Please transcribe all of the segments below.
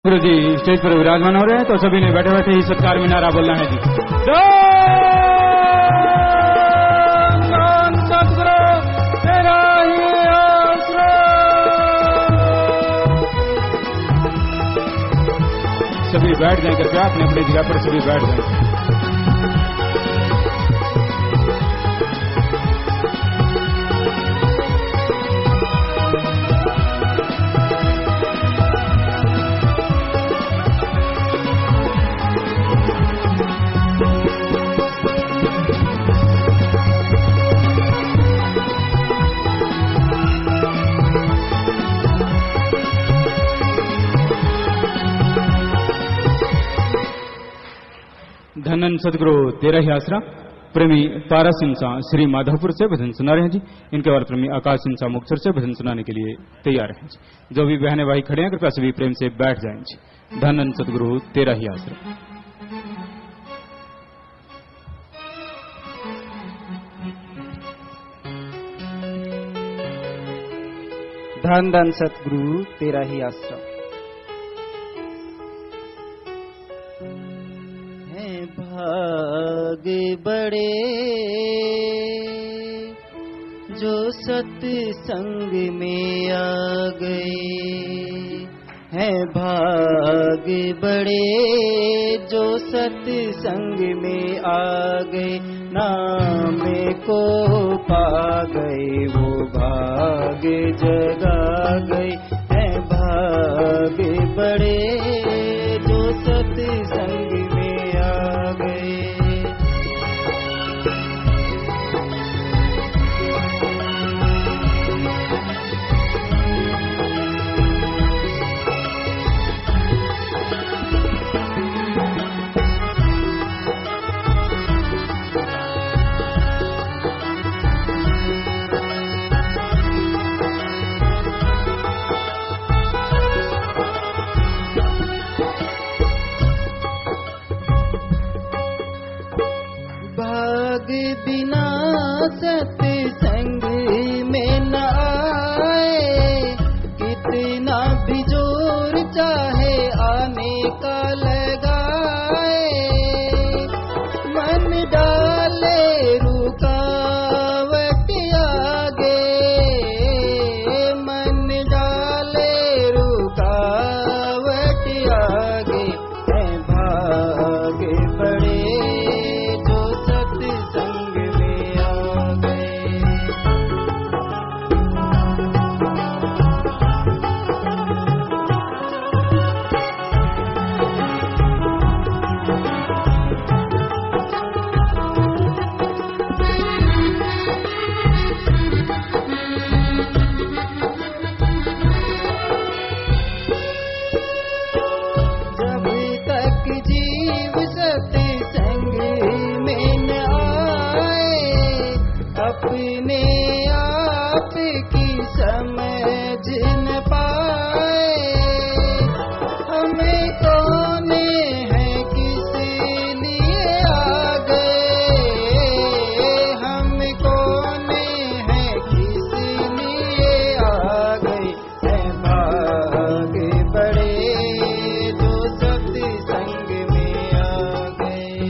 गुरु जी stage पर विराजमान हो रहे हैं, तो सभी ने बैठे बैठे ही सत्कार में नारा बोलना है जी। सतगुरु तेरा ही आसरा। सभी बैठ जाएं कृपया, अपने अपनी जगह पर सभी बैठ जाएं। धनन सदगुरु तेरा ही आसरा। प्रेमी तारा सिंह श्री माधवपुर से भजन सुना रहे हैं जी। इनके बाद प्रेमी आकाश सिंह मुक्तसर से भजन सुनाने के लिए तैयार हैं जी। जो भी बहने भाई खड़े हैं कृपया सभी प्रेम से बैठ जाएं जी। धनन सदगुरु तेरा ही आसरा। धन धन सतगुरु तेरा ही आसरा। भाग बड़े जो सत्संग में आ गए हैं, भाग बड़े जो सत्संग में आ गए, नाम को पा गए वो भाग जगा गए हैं। भाग बड़े जो सत्संग में आ गए। बिना सत्संग में न आए, कितना भी जोर चाहे आने का लगाए, मन डाले रुकावट आगे, मन डाले रुकावट आगे है। भाग बड़े अपने आप की समझ न पाए, हमें कौन है किस लिए आ गए, हम कौन है किस लिए आ गए हैं। भाग बड़े जो सत्संग में आ गए।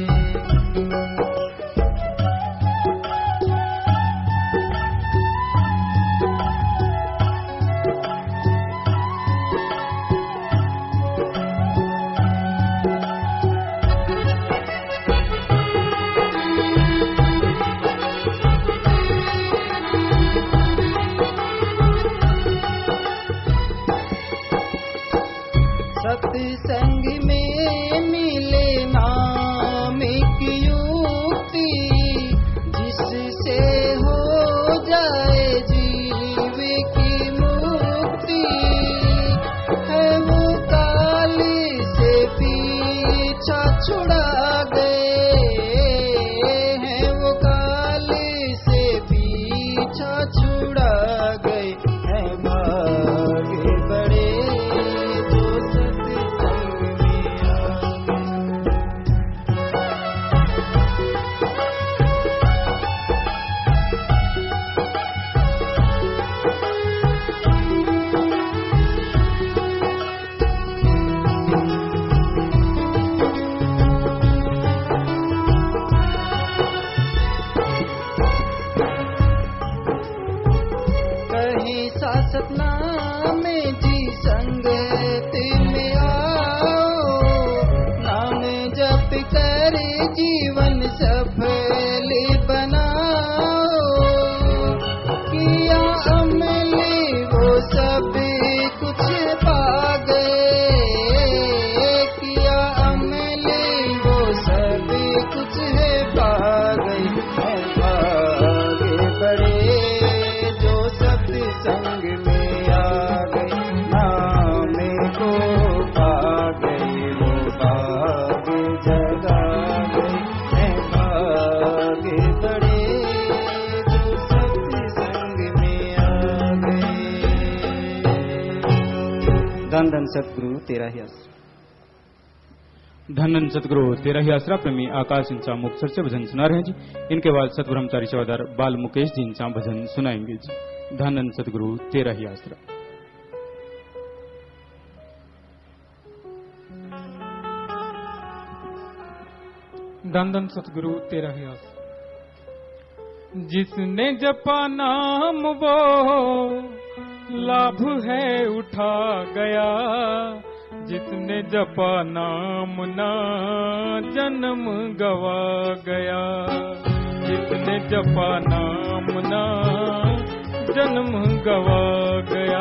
सत्संग में मिले नाम की युक्ति, जिससे हो जाए जीव की मुक्ति, है वो काल से पीछा छुड़ा गए, है वो काल से पीछा छुड़ा गए हैं। भाग बड़े जो सत्संग सतगुरु तेरा ही आसरा। धन धन सतगुरु तेरा ही आसरा। प्रेमी आकाश इंचा मुक्तसर से भजन सुना रहे हैं जी। इनके बाद सतब्रह्मचारी सेवादार बाल मुकेश जी इंचा भजन सुनाएंगे जी। धन धन सतगुरु तेरा ही आसरा। धन धन सतगुरु तेरा ही आसरा। जिसने जपा नाम वो लाभ है उठा गया, जिसने जपा नाम ना जन्म गवा गया, जिसने जपा नाम ना जन्म गवा गया।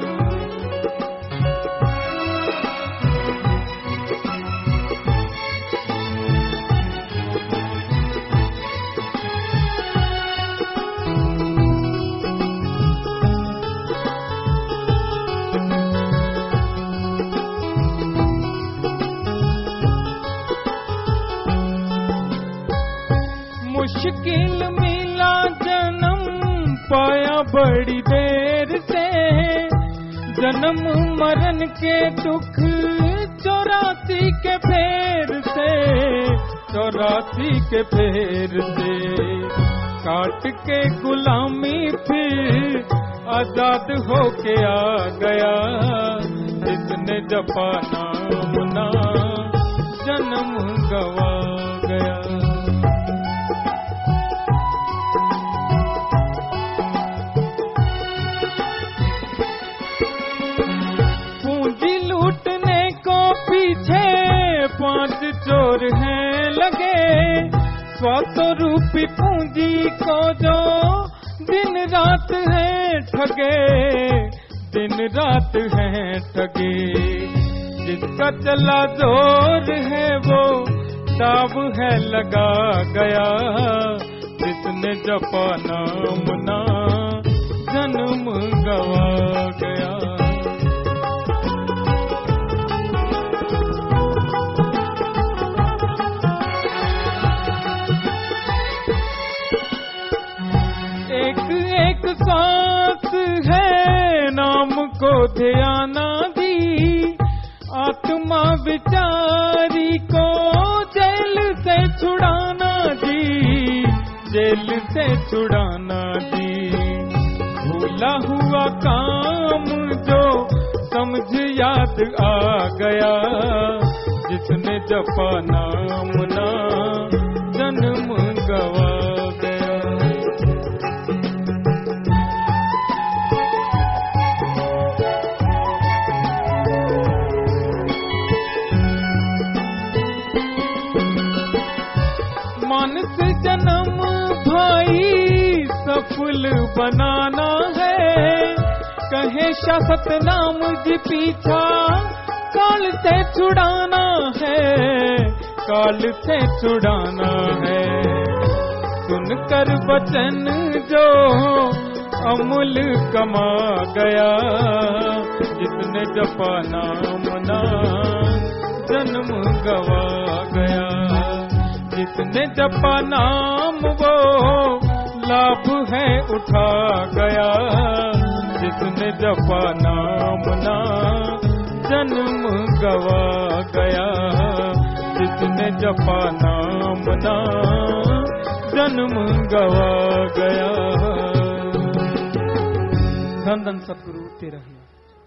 मुश्किल मिला जन्म पाया बड़ी देर से, जन्म मरण के दुख 84 के फेर से, 84 के फेर से काट के गुलामी फिर आजाद होके आ गया, जिसने जपा नाम ना जन्म गवा गया। पांच चोर हैं लगे, 100 रूपी पूंजी को जो दिन रात हैं ठगे, दिन रात हैं ठगे। जिसका चला जोर है वो दाव है लगा गया, जिसने जपा नाम ना जन्म गवा गया। एक सांस है नाम को ध्याना दी, आत्मा विचारी को जेल से छुड़ाना दी, जेल से छुड़ाना दी। भूला हुआ काम जो समझ याद आ गया, जिसने जपा नाम ना जन्म गवा गया। मानस जन्म भाई सफल बनाना है, कहे शासत नाम जी पीछा काल से छुड़ाना है, काल से छुड़ाना है। सुनकर वचन जो अमूल कमा गया, जिसने जपा नाम ना जन्म गवा गया, जिसने जपा नाम वो लाभ है उठा गया, जिसने जपा नाम ना जन्म गवा गया, जिसने जपा नाम ना जन्म गवा गया। धन धन सतगुरु तेरा ही,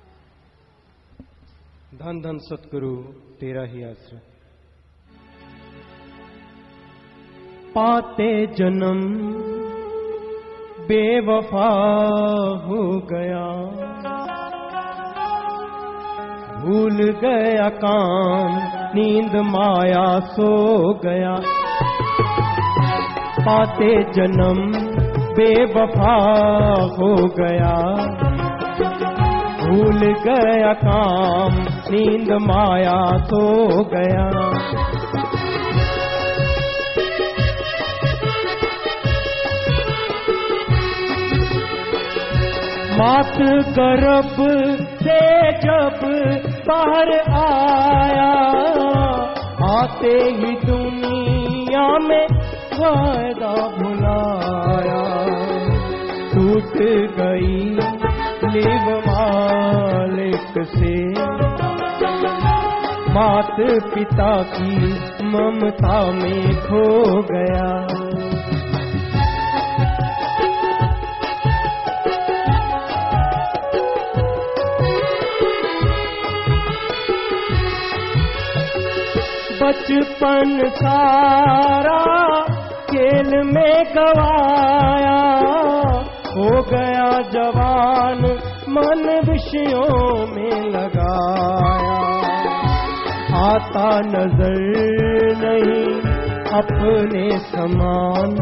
धन धन सतगुरु तेरा ही आश्रय। पाते जन्म बेवफा हो गया, भूल गया काम नींद माया सो गया। पाते जन्म बेवफा हो गया, भूल गया काम नींद माया सो गया। मात गर्भ से जब बाहर आया, आते ही दुनिया में वायदा भुलाया। टूट गई लिव मालिक से मात पिता की ममता में खो गया। बचपन सारा खेल में गवाया, हो गया जवान मन विषयों में लगाया। आता नजर नहीं अपने समान,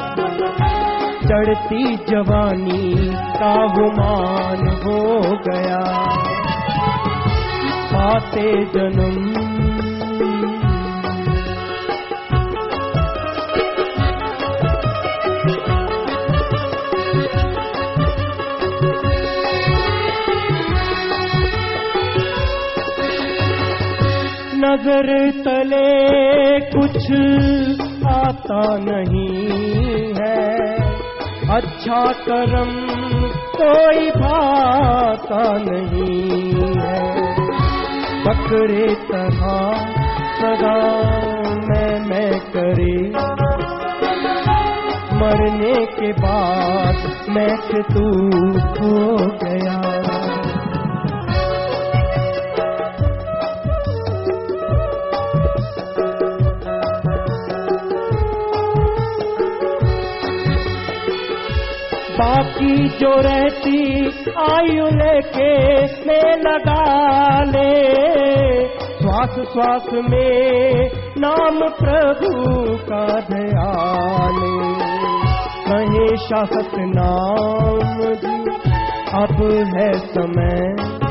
चढ़ती जवानी का गुमान हो गया। पाते जन्म नजर तले कुछ आता नहीं है, अच्छा कर्म कोई भाता नहीं है। बकरे तरह सदा मैं करे, मरने के बाद मैं से तू हो गया। बाकी जो रहती आयु लेके मैं लगा ले, श्वास श्वास में नाम प्रभु का ध्यान। कहे शासक नाम जी अब है समय,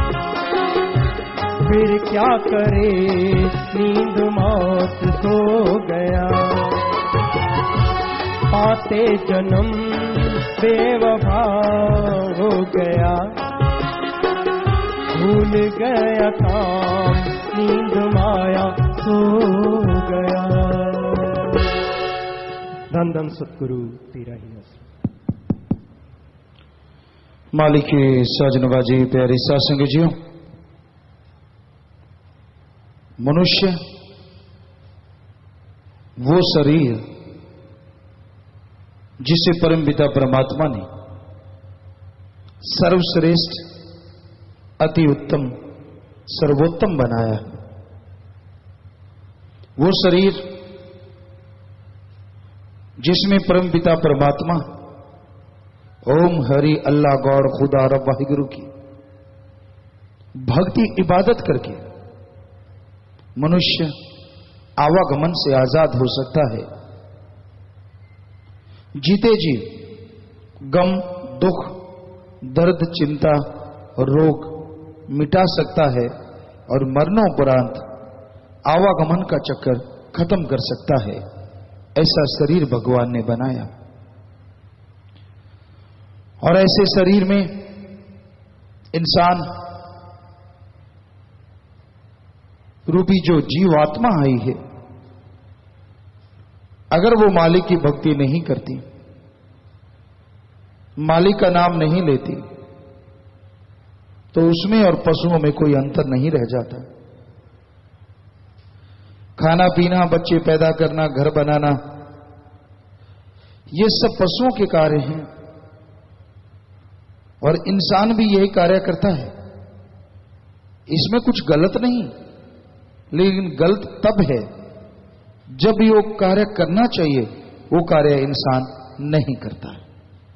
फिर क्या करे नींद मौत सो गया। पाते जन्म बेवफा हो गया, भूल गया काम नींद माया सो गया। धन धन सतगुरु तेरा ही आश्रय। मालिक के साजनबाजी प्यारी सासंग जियो, मनुष्य वो शरीर जिसे परम पिता परमात्मा ने सर्वश्रेष्ठ अति उत्तम सर्वोत्तम बनाया, वो शरीर जिसमें परम पिता परमात्मा ओम हरि अल्लाह गौर खुदा रब वाहिगुरु की भक्ति इबादत करके मनुष्य आवागमन से आजाद हो सकता है। जीते जी गम दुख दर्द चिंता रोग मिटा सकता है और मरणोपरांत आवागमन का चक्कर खत्म कर सकता है। ऐसा शरीर भगवान ने बनाया और ऐसे शरीर में इंसान रूपी जो जीवात्मा आई है, अगर वो मालिक की भक्ति नहीं करती, मालिक का नाम नहीं लेती, तो उसमें और पशुओं में कोई अंतर नहीं रह जाता। खाना पीना, बच्चे पैदा करना, घर बनाना, ये सब पशुओं के कार्य हैं और इंसान भी यही कार्य करता है। इसमें कुछ गलत नहीं, लेकिन गलत तब है जब ये कार्य करना चाहिए वो कार्य इंसान नहीं करता है।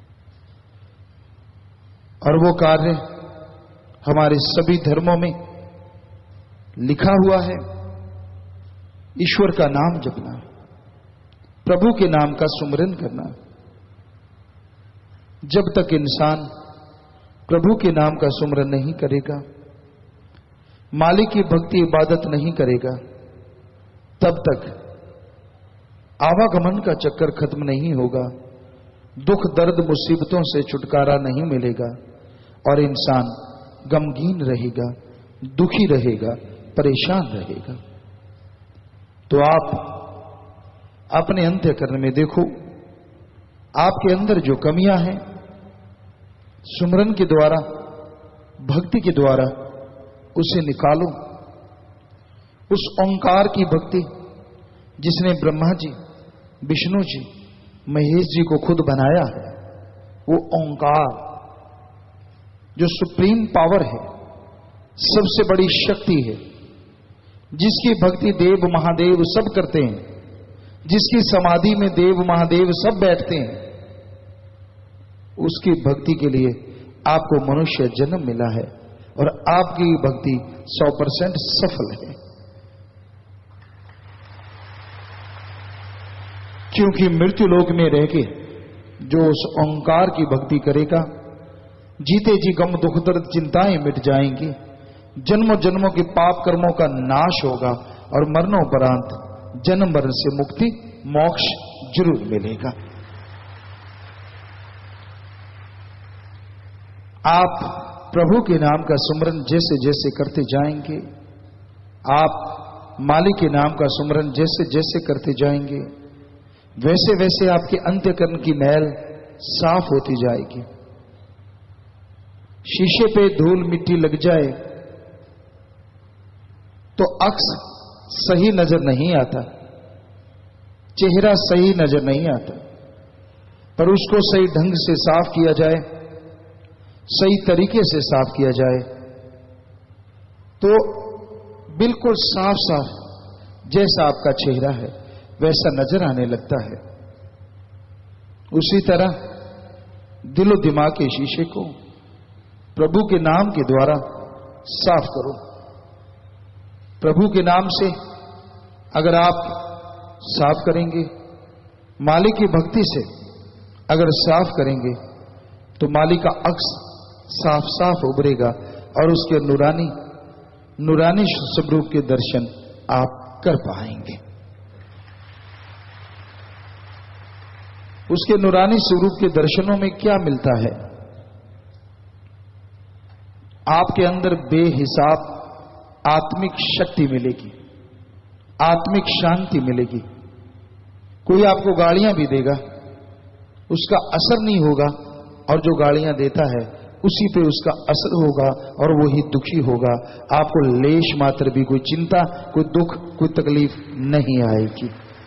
और वो कार्य हमारे सभी धर्मों में लिखा हुआ है। ईश्वर का नाम जपना, प्रभु के नाम का सुमिरन करना। जब तक इंसान प्रभु के नाम का सुमिरन नहीं करेगा, मालिक की भक्ति इबादत नहीं करेगा, तब तक आवागमन का चक्कर खत्म नहीं होगा, दुख दर्द मुसीबतों से छुटकारा नहीं मिलेगा और इंसान गमगीन रहेगा, दुखी रहेगा, परेशान रहेगा। तो आप अपने अंतःकरण में देखो, आपके अंदर जो कमियां हैं, सुमरन के द्वारा, भक्ति के द्वारा उसे निकालो। उस ओंकार की भक्ति जिसने ब्रह्मा जी, विष्णु जी, महेश जी को खुद बनाया है, वो ओंकार जो सुप्रीम पावर है, सबसे बड़ी शक्ति है, जिसकी भक्ति देव महादेव सब करते हैं, जिसकी समाधि में देव महादेव सब बैठते हैं, उसकी भक्ति के लिए आपको मनुष्य जन्म मिला है और आपकी भक्ति 100% सफल है। क्योंकि मृत्यु लोक में रह के जो उस ओंकार की भक्ति करेगा, जीते जी गम दुख दर्द चिंताएं मिट जाएंगी, जन्मों जन्मों के पाप कर्मों का नाश होगा और मरणोपरांत जन्म मरण से मुक्ति मोक्ष जरूर मिलेगा। आप प्रभु के नाम का सुमरन जैसे जैसे करते जाएंगे, आप मालिक के नाम का सुमरन जैसे जैसे करते जाएंगे, वैसे वैसे आपके अंत्यकरण की मैल साफ होती जाएगी। शीशे पे धूल मिट्टी लग जाए तो अक्स सही नजर नहीं आता, चेहरा सही नजर नहीं आता, पर उसको सही ढंग से साफ किया जाए, सही तरीके से साफ किया जाए तो बिल्कुल साफ साफ जैसा आपका चेहरा है वैसा नजर आने लगता है। उसी तरह दिलो दिमाग के शीशे को प्रभु के नाम के द्वारा साफ करो। प्रभु के नाम से अगर आप साफ करेंगे, मालिक की भक्ति से अगर साफ करेंगे तो मालिक का अक्स साफ साफ उभरेगा और उसके नूरानी स्वरूप के दर्शन आप कर पाएंगे। उसके नूरानी स्वरूप के दर्शनों में क्या मिलता है? आपके अंदर बेहिसाब आत्मिक शक्ति मिलेगी, आत्मिक शांति मिलेगी। कोई आपको गालियां भी देगा, उसका असर नहीं होगा, और जो गालियां देता है उसी पे उसका असर होगा और वो ही दुखी होगा। आपको लेश मात्र भी कोई चिंता, कोई दुख, कोई तकलीफ नहीं आएगी।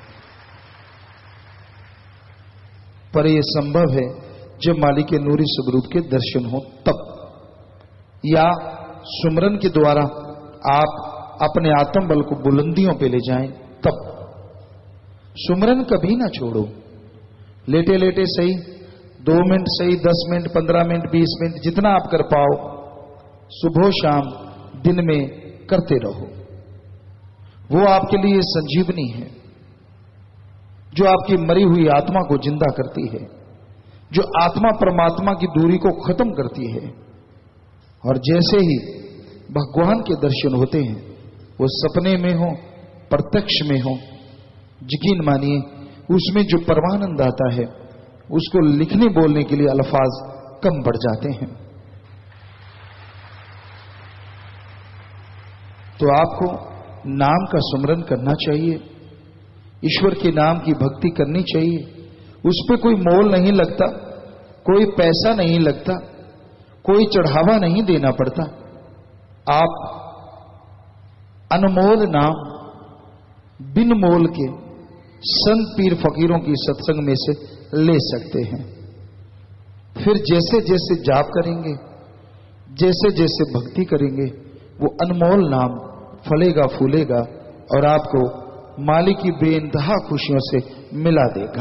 पर यह संभव है जब मालिक के नूरी स्वरूप के दर्शन हो तब, या सुमरन के द्वारा आप अपने आत्म बल को बुलंदियों पे ले जाएं तब। सुमरन कभी ना छोड़ो, लेटे लेटे सही, 2 मिनट सही, 10 मिनट, 15 मिनट, 20 मिनट, जितना आप कर पाओ, सुबह शाम दिन में करते रहो। वो आपके लिए संजीवनी है जो आपकी मरी हुई आत्मा को जिंदा करती है, जो आत्मा परमात्मा की दूरी को खत्म करती है। और जैसे ही भगवान के दर्शन होते हैं, वो सपने में हो, प्रत्यक्ष में हो, यकीन मानिए उसमें जो परमानंद आता है उसको लिखने बोलने के लिए अल्फाज कम पड़ जाते हैं। तो आपको नाम का सुमरन करना चाहिए, ईश्वर के नाम की भक्ति करनी चाहिए। उस पर कोई मोल नहीं लगता, कोई पैसा नहीं लगता, कोई चढ़ावा नहीं देना पड़ता। आप अनमोल नाम बिन मोल के संत पीर फकीरों की सत्संग में से ले सकते हैं। फिर जैसे जैसे जाप करेंगे, जैसे जैसे भक्ति करेंगे, वो अनमोल नाम फलेगा फूलेगा और आपको मालिक की बेइंतहा खुशियों से मिला देगा।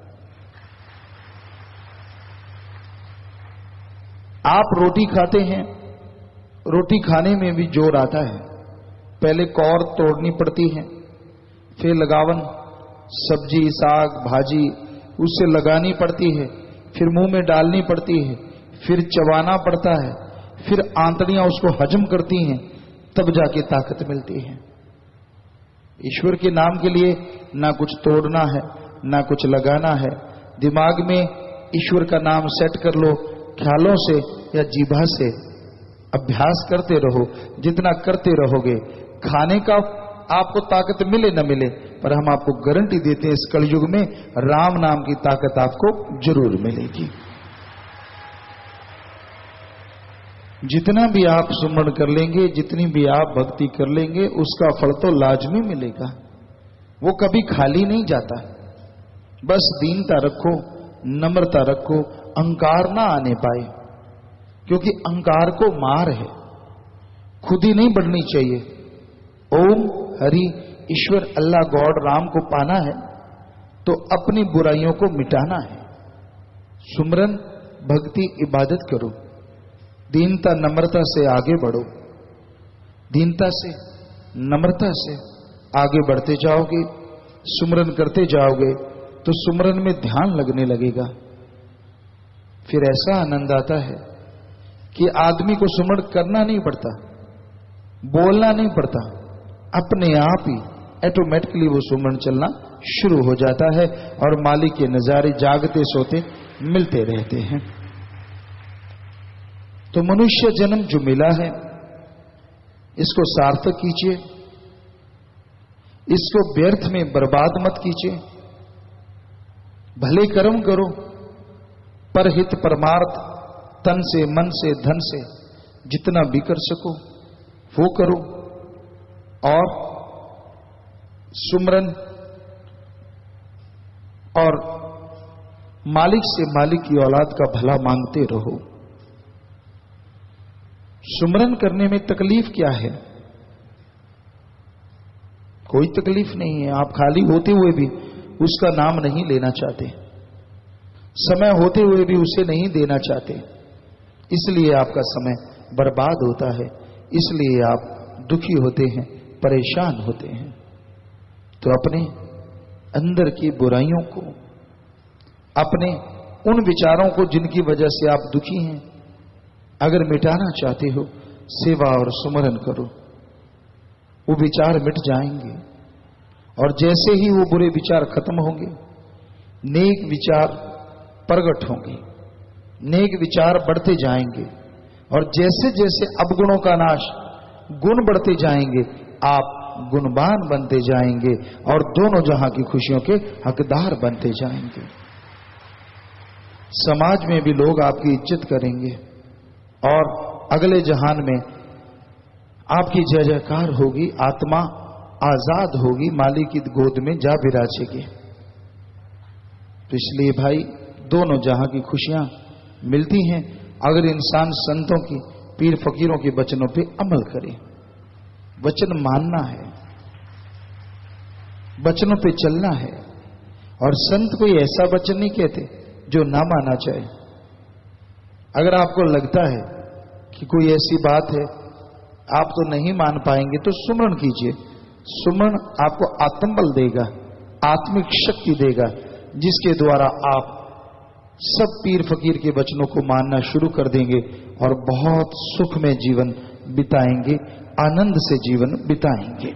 आप रोटी खाते हैं, रोटी खाने में भी जोर आता है। पहले कौर तोड़नी पड़ती है, फिर लगावन, सब्जी, साग, भाजी उससे लगानी पड़ती है, फिर मुंह में डालनी पड़ती है, फिर चबाना पड़ता है, फिर आंतड़ियां उसको हजम करती हैं, तब जाके ताकत मिलती है। ईश्वर के नाम के लिए ना कुछ तोड़ना है, ना कुछ लगाना है। दिमाग में ईश्वर का नाम सेट कर लो, ख्यालों से या जीभा से अभ्यास करते रहो। जितना करते रहोगे, खाने का आपको ताकत मिले न मिले, पर हम आपको गारंटी देते हैं इस कलयुग में राम नाम की ताकत आपको जरूर मिलेगी। जितना भी आप सुमरण कर लेंगे, जितनी भी आप भक्ति कर लेंगे, उसका फल तो लाजमी मिलेगा। वो कभी खाली नहीं जाता। बस दीनता रखो, नम्रता रखो, अहंकार ना आने पाए, क्योंकि अहंकार को मार है, खुद ही नहीं बढ़नी चाहिए। ओम हरि ईश्वर अल्लाह गॉड राम को पाना है तो अपनी बुराइयों को मिटाना है। सुमरन भक्ति इबादत करो, दीनता नम्रता से आगे बढ़ो। दीनता से नम्रता से आगे बढ़ते जाओगे, सुमरन करते जाओगे तो सुमरन में ध्यान लगने लगेगा। फिर ऐसा आनंद आता है कि आदमी को सुमरण करना नहीं पड़ता, बोलना नहीं पड़ता, अपने आप ही ऑटोमेटिकली वो सुमरण चलना शुरू हो जाता है और मालिक के नजारे जागते सोते मिलते रहते हैं। तो मनुष्य जन्म जो मिला है इसको सार्थक कीजिए, इसको व्यर्थ में बर्बाद मत कीजिए। भले कर्म करो, परहित परमार्थ तन से मन से धन से जितना भी कर सको वो करो, और सुमरन और मालिक से मालिक की औलाद का भला मांगते रहो। सुमरन करने में तकलीफ क्या है? कोई तकलीफ नहीं है। आप खाली होते हुए भी उसका नाम नहीं लेना चाहते, समय होते हुए भी उसे नहीं देना चाहते, इसलिए आपका समय बर्बाद होता है, इसलिए आप दुखी होते हैं, परेशान होते हैं। तो अपने अंदर की बुराइयों को, अपने उन विचारों को जिनकी वजह से आप दुखी हैं, अगर मिटाना चाहते हो, सेवा और सुमरन करो, वो विचार मिट जाएंगे। और जैसे ही वो बुरे विचार खत्म होंगे, नेक विचार प्रकट होंगे, नेक विचार बढ़ते जाएंगे, और जैसे जैसे अवगुणों का नाश, गुण बढ़ते जाएंगे, आप गुणवान बनते जाएंगे और दोनों जहां की खुशियों के हकदार बनते जाएंगे। समाज में भी लोग आपकी इज्जत करेंगे और अगले जहान में आपकी जय जयकार होगी, आत्मा आजाद होगी, मालिक की गोद में जा विराजेगी। तो इसलिए भाई, दोनों जहां की खुशियां मिलती हैं अगर इंसान संतों की, पीर फकीरों के वचनों पे अमल करे। वचन मानना है, वचनों पे चलना है, और संत कोई ऐसा वचन नहीं कहते जो ना माना जाए। अगर आपको लगता है कि कोई ऐसी बात है आप तो नहीं मान पाएंगे, तो सुमरण कीजिए। सुमरण आपको आत्मबल देगा, आत्मिक शक्ति देगा, जिसके द्वारा आप सब पीर फकीर के वचनों को मानना शुरू कर देंगे और बहुत सुख में जीवन बिताएंगे, आनंद से जीवन बिताएंगे।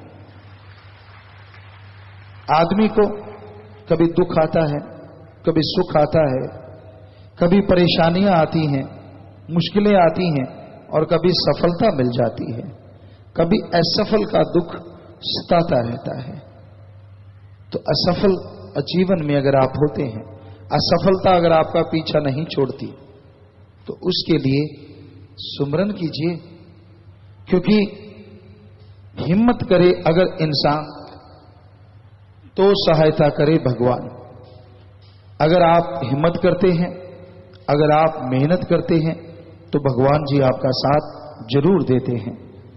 आदमी को कभी दुख आता है, कभी सुख आता है, कभी परेशानियां आती हैं, मुश्किलें आती हैं, और कभी सफलता मिल जाती है, कभी असफल का दुख सताता रहता है। तो असफल जीवन में अगर आप होते हैं, असफलता अगर आपका पीछा नहीं छोड़ती, तो उसके लिए सुमरन कीजिए। क्योंकि हिम्मत करे अगर इंसान तो सहायता करे भगवान। अगर आप हिम्मत करते हैं, अगर आप मेहनत करते हैं, तो भगवान जी आपका साथ जरूर देते हैं।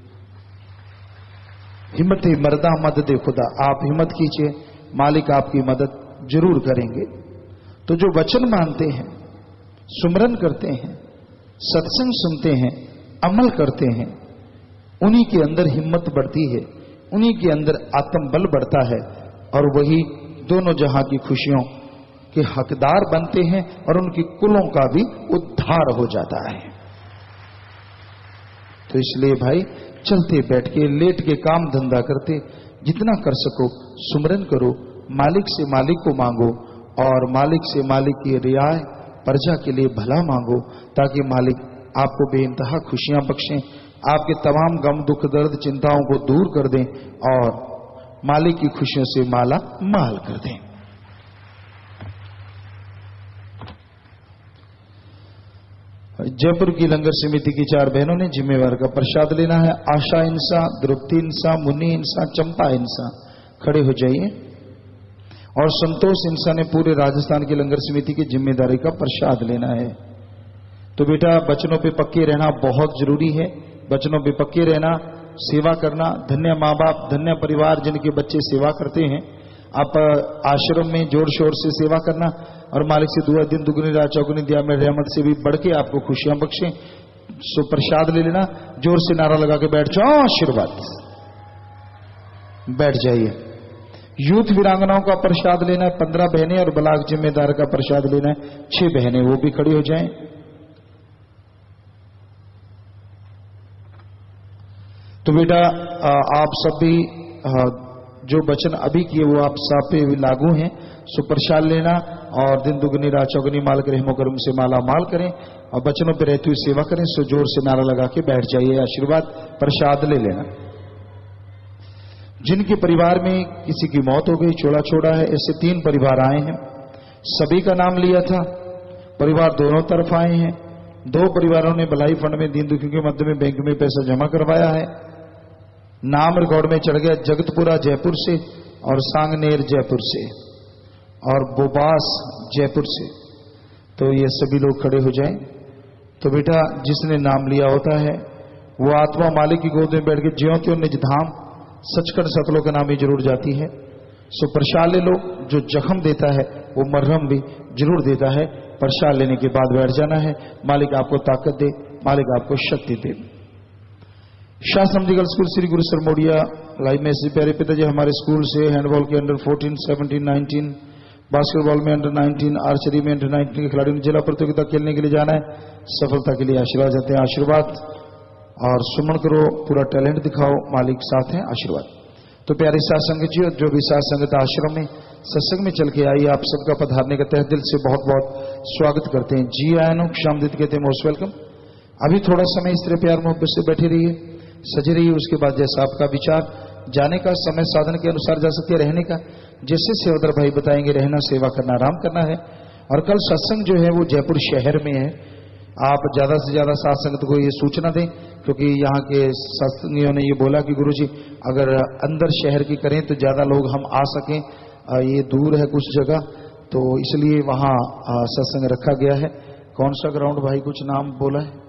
हिम्मत मर्दा मदद खुदा। आप हिम्मत कीजिए, मालिक आपकी मदद जरूर करेंगे। तो जो वचन मानते हैं, सुमरन करते हैं, सत्संग सुनते हैं, अमल करते हैं, उन्हीं के अंदर हिम्मत बढ़ती है, उन्हीं के अंदर आत्मबल बढ़ता है, और वही दोनों जहां की खुशियों के हकदार बनते हैं और उनकी कुलों का भी उद्धार हो जाता है। तो इसलिए भाई, चलते बैठ के लेट के काम धंधा करते जितना कर सको सुमरन करो, मालिक से मालिक को मांगो, और मालिक से मालिक की रियाय प्रजा के लिए भला मांगो, ताकि मालिक आपको बेइंतहा खुशियां बख्शें, आपके तमाम गम दुख दर्द चिंताओं को दूर कर दें और मालिक की खुशियों से माला माल कर दें। जयपुर की लंगर समिति की 4 बहनों ने जिम्मेवार का प्रसाद लेना है। आशा इंसा, द्रौपदी इंसा, मुन्नी इंसा, चंपा इंसा, खड़े हो जाइए। और संतोष इंसा ने पूरे राजस्थान की लंगर समिति की जिम्मेदारी का प्रसाद लेना है। तो बेटा वचनों पे पक्के रहना बहुत जरूरी है। वचनों पे पक्के रहना, सेवा करना। धन्य माँ बाप, धन्य परिवार जिनके बच्चे सेवा करते हैं। आप आश्रम में जोर शोर से सेवा करना और मालिक से दुआ दिन दुगनी रात चौगुनी दिया में रहमत से भी बढ़ के आपको खुशियां बख्शे। सो प्रसाद ले लेना, जोर से नारा लगा के बैठ जाओ, आशीर्वाद। बैठ जाइए। यूथ वीरांगनाओं का प्रसाद लेना है 15 बहनें, और ब्लॉक जिम्मेदार का प्रसाद लेना है 6 बहनें, वो भी खड़ी हो जाएं। तो बेटा आप सब भी जो वचन अभी किए वो आप सब पे लागू हैं। सो प्रसाद लेना और दिन दुगनी रात चौगनी माल के रहमो करम से माला माल करें और वचनों पे रहती हुई सेवा करें। सो जोर से नारा लगा के बैठ जाइए, आशीर्वाद प्रसाद ले लेना। जिनके परिवार में किसी की मौत हो गई, छोड़ा छोड़ा है, ऐसे 3 परिवार आए हैं। सभी का नाम लिया था, परिवार दोनों तरफ आए हैं। 2 परिवारों ने भलाई फंड में दीन दुखियों के मध्य में बैंक में पैसा जमा करवाया है। नाम रिकॉर्ड में चढ़ गया जगतपुरा जयपुर से और सांगनेर जयपुर से और बोबास जयपुर से। तो ये सभी लोग खड़े हो जाएं। तो बेटा जिसने नाम लिया होता है वो आत्मा मालिक की गोद में बैठ के ज्यों त्यों निज धाम सचखंड सतलों के नाम ही जरूर जाती है। सो प्रसाद ले लो। जो जख्म देता है वो मरहम भी जरूर देता है। प्रसाद लेने के बाद बैठ जाना है। मालिक आपको ताकत दे, मालिक आपको शक्ति दे। Shastram girl school Shri Guru sir Modiya live में से प्यारे पिताजी हमारे स्कूल से हैंडबॉल के अंडर 14, 17, 19, बास्केटबॉल में अंडर 19, आर्चरी में अंडर 19 के खिलाड़ियों ने जिला प्रतियोगिता खेलने के लिए जाना है। सफलता के लिए आशीर्वाद देते हैं। आशीर्वाद और सुमन करो, पूरा टैलेंट दिखाओ, मालिक साथ हैं। आशीर्वाद। तो प्यारे साथ संगत जी, जो भी साथ संगत आश्रम में सत्संग में चल के आई, आप सबका पधारने का तहे दिल से बहुत बहुत स्वागत करते हैं। जी आयनो शामदित कहते हैं, मोस्ट वेलकम। अभी थोड़ा समय इस तरह प्यार मोहब्बत से बैठे रहिए, सजे रहिए। उसके बाद जैसा आपका विचार, जाने का समय साधन के अनुसार जा सकते, रहने का जैसे सेवादार भाई बताएंगे, रहना, सेवा करना, आराम करना है। और कल सत्संग जो है वो जयपुर शहर में है। आप ज्यादा से ज्यादा साथ संगत को ये सूचना दें, क्योंकि यहाँ के सत्संगियों ने ये बोला कि गुरुजी अगर अंदर शहर की करें तो ज्यादा लोग हम आ सकें। ये दूर है कुछ जगह, तो इसलिए वहाँ सत्संग रखा गया है। कौन सा ग्राउंड भाई, कुछ नाम बोला है?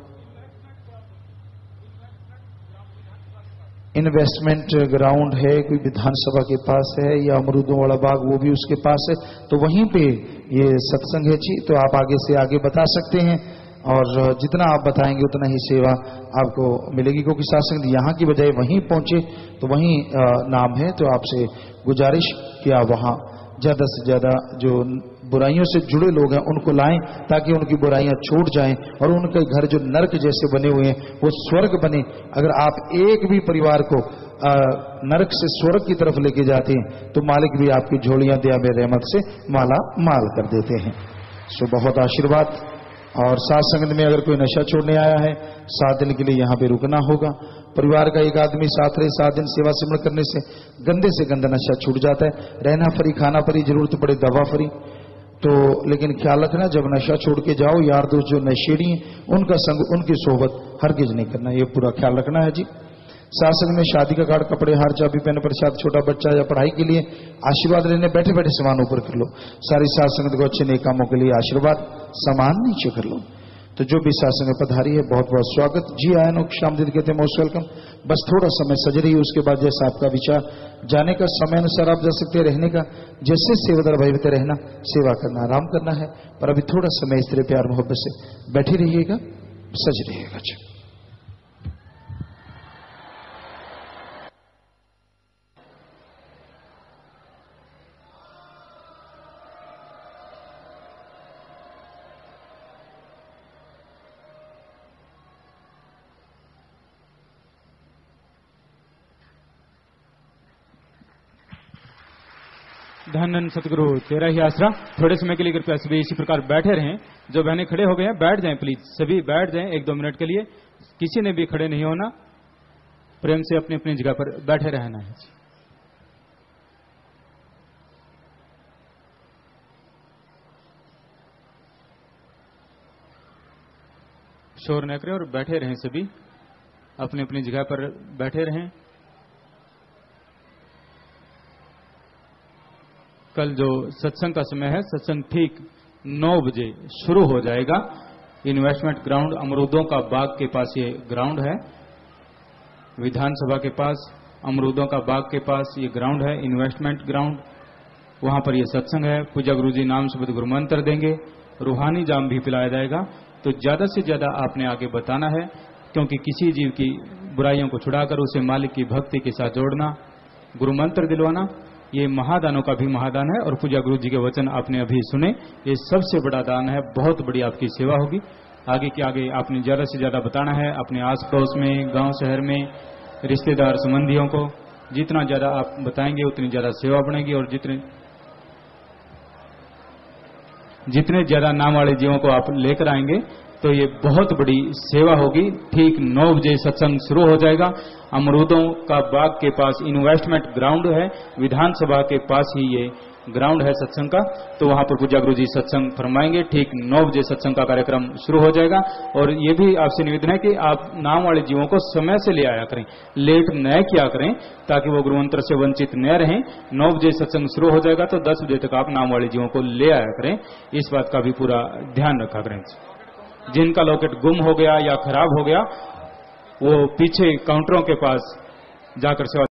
इन्वेस्टमेंट ग्राउंड है, कोई विधानसभा के पास है, या अमरूदों वाला बाग वो भी उसके पास है। तो वहीं पे ये सत्संग है जी। तो आप आगे से आगे बता सकते हैं और जितना आप बताएंगे उतना ही सेवा आपको मिलेगी, क्योंकि सत्संग यहाँ की बजाय वहीं पहुंचे तो वहीं नाम है। तो आपसे गुजारिश कि आप वहाँ ज्यादा से ज्यादा जो बुराइयों से जुड़े लोग हैं उनको लाएं, ताकि उनकी बुराइयां छूट जाएं और उनके घर जो नरक जैसे बने हुए हैं वो स्वर्ग बने। अगर आप एक भी परिवार को नरक से स्वर्ग की तरफ लेके जाते हैं तो मालिक भी आपकी झोलियां दया में रहमत से माला माल कर देते हैं। सो बहुत आशीर्वाद। और साथ संगत में अगर कोई नशा छोड़ने आया है, 7 दिन के लिए यहाँ पे रुकना होगा। परिवार का एक आदमी साथ रहे, 7 दिन सेवा सिमरण करने से गंदा नशा छूट जाता है। रहना फ्री, खाना फ्री, जरूरत पड़े दवा फ्री। तो लेकिन ख्याल रखना, जब नशा छोड़ के जाओ, यार दोस्त जो नशेड़ी हैं उनका संग, उनकी सोहबत हरगिज नहीं करना, ये पूरा ख्याल रखना है जी। सासंग में शादी का कार्ड, कपड़े, हार, चाबी, पेन, प्रसाद, छोटा बच्चा या पढ़ाई के लिए आशीर्वाद लेने बैठे बैठे सामान ऊपर कर लो। सारी सासंगत को अच्छे नेक कामों के लिए आशीर्वाद सामान नीचे कर लो। तो जो भी सासंग पधारी है बहुत बहुत स्वागत। जी आयनो शामदित कहते हैं, मोस्ट वेलकम। बस थोड़ा समय सज रही है, उसके बाद जैसा आपका विचार, जाने का समय अनुसार आप जा सकते हैं, रहने का जैसे सेवादार भाई होते रहना, सेवा करना, आराम करना है। पर अभी थोड़ा समय इस तरह प्यार मोहब्बत से बैठे रहिएगा, सज रहिएगा। धन धन सतगुरु तेरा ही आसरा। थोड़े समय के लिए कृपया सभी इसी प्रकार बैठे रहें। जो बहनें खड़े हो गए हैं बैठ जाएं, प्लीज सभी बैठ जाएं 1-2 मिनट के लिए। किसी ने भी खड़े नहीं होना, प्रेम से अपनी अपनी जगह पर बैठे रहना है। शोर न करें और बैठे रहें, सभी अपनी अपनी जगह पर बैठे रहें। कल जो सत्संग का समय है, सत्संग ठीक 9 बजे शुरू हो जाएगा। इन्वेस्टमेंट ग्राउंड अमरूदों का बाग के पास ये ग्राउंड है, विधानसभा के पास अमरूदों का बाग के पास ये ग्राउंड है, इन्वेस्टमेंट ग्राउंड। वहां पर ये सत्संग है। पूजा गुरुजी नाम शब्द गुरु मंत्र देंगे, रूहानी जाम भी पिलाया जाएगा। तो ज्यादा से ज्यादा आपने आगे बताना है, क्योंकि किसी जीव की बुराइयों को छुड़ाकर उसे मालिक की भक्ति के साथ जोड़ना, गुरु मंत्र दिलवाना, ये महादानों का भी महादान है। और पूजा गुरु जी के वचन आपने अभी सुने, ये सबसे बड़ा दान है। बहुत बड़ी आपकी सेवा होगी। आगे के आगे आपने ज्यादा से ज्यादा बताना है अपने आस पड़ोस में, गांव शहर में, रिश्तेदार संबंधियों को। जितना ज्यादा आप बताएंगे उतनी ज्यादा सेवा बढ़ेगी, और जितने ज्यादा नाम वाले जीवों को आप लेकर आएंगे तो ये बहुत बड़ी सेवा होगी। ठीक 9 बजे सत्संग शुरू हो जाएगा। अमरूदों का बाग के पास इन्वेस्टमेंट ग्राउंड है, विधानसभा के पास ही ये ग्राउंड है सत्संग का। तो वहां पर पूजा गुरु जी सत्संग फरमाएंगे। ठीक 9 बजे सत्संग का कार्यक्रम शुरू हो जाएगा। और ये भी आपसे निवेदन है कि आप नाम वाले जीवों को समय से ले आया करें, लेट न किया करें, ताकि वो गुरुमंत्र से वंचित न रहें। 9 बजे सत्संग शुरू हो जाएगा तो 10 बजे तक आप नाम वाले जीवों को ले आया करें। इस बात का भी पूरा ध्यान रखा करें। जिनका लॉकेट गुम हो गया या खराब हो गया, वो पीछे काउंटरों के पास जाकर सेवा